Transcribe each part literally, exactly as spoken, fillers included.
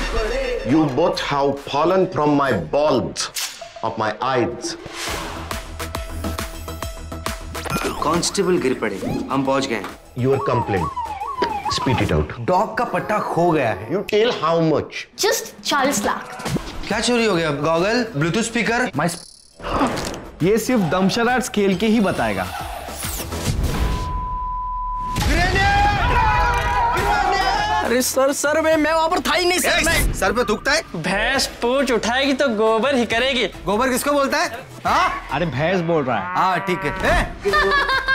You both have fallen from my balls of my eyes. Constable गिर पड़े, हम पहुंच गए। Your complaint. Spit it out. Dog का पट्टा खो गया है। You tell how much? Just चालीस लाख। क्या चोरी हो गया? Goggle, bluetooth speaker? My... ये सिर्फ दमशराट खेल के ही बताएगा। अरे सर सर मैं मैं वहां पर था ही नहीं सर। मैं सर पे थूकता है? भैंस पूंछ उठाएगी तो गोबर ही करेगी। गोबर किसको बोलता है? हाँ? अरे भैंस बोल रहा है। हाँ ठीक है।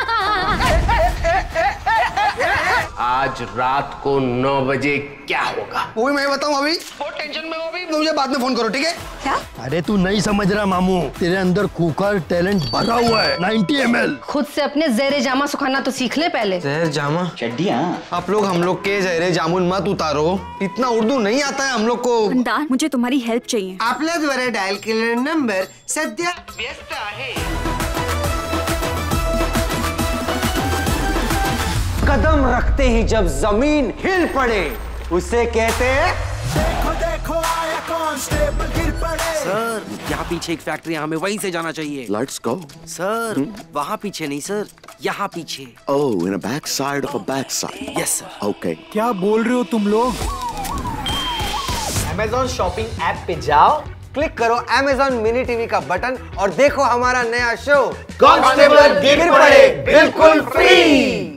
आज रात को नौ बजे क्या होगा? वो भी मैं बताऊं अभी? बहुत टेंशन में हो अभी, मुझे बाद में फोन करो, ठीक है? क्या? अरे तू नहीं समझ रहा मामू, तेरे अंदर कुकर टैलेंट भरा हुआ है। नब्बे एम एल। खुद से अपने ज़हरे जामा सुखाना तो सीख ले पहले। जहर जामा? चड्डियाँ। आप लोग हम लोग के जहरे जामुन मत उतारो, इतना उर्दू नहीं आता है हम लोग को। अंदाज, मुझे तुम्हारी हेल्प चाहिए। आपल्या द्वारे डायल केलेला नंबर सध्या व्यस्त आहे। कदम रखते ही जब जमीन हिल पड़े उसे कहते हैं देखो देखो आया कांस्टेबल गिर पड़े। सर यहाँ पीछे एक फैक्ट्री, हमें वहीं से जाना चाहिए। Let's go. Sir hmm? वहाँ पीछे नहीं सर, यहाँ पीछे। Oh, in a back side of a back side. Yes sir. Okay. क्या बोल रहे हो तुम लोग? Amazon शॉपिंग ऐप पे जाओ, क्लिक करो Amazon मिनी टीवी का बटन और देखो हमारा नया शो कांस्टेबल गिर पड़े बिल्कुल फ्री।